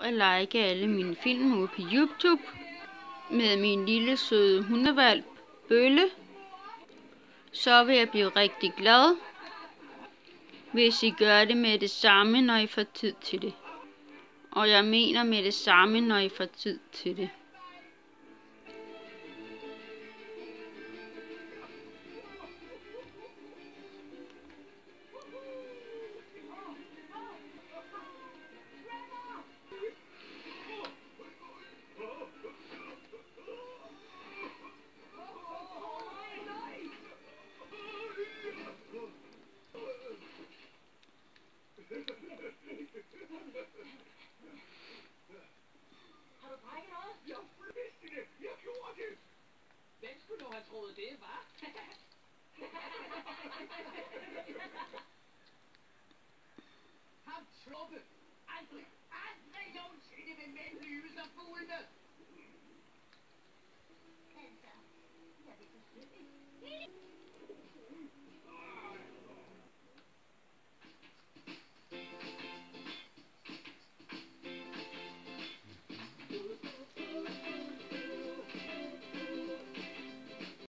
at like alle mine film ude på YouTube med min lille søde hundehvalp Bølle, så vil jeg blive rigtig glad, hvis I gør det med det samme, når I får tid til det. Og jeg mener med det samme, når I får tid til det. Har du brækket noget? Jeg vidste det! Jeg gjorde det! Hvem skulle nu have troet det, hva'? Ham Truppe! Aldrig nogensinde vil mænd lyve som fuglene! Altså, jeg vil selvfølgelig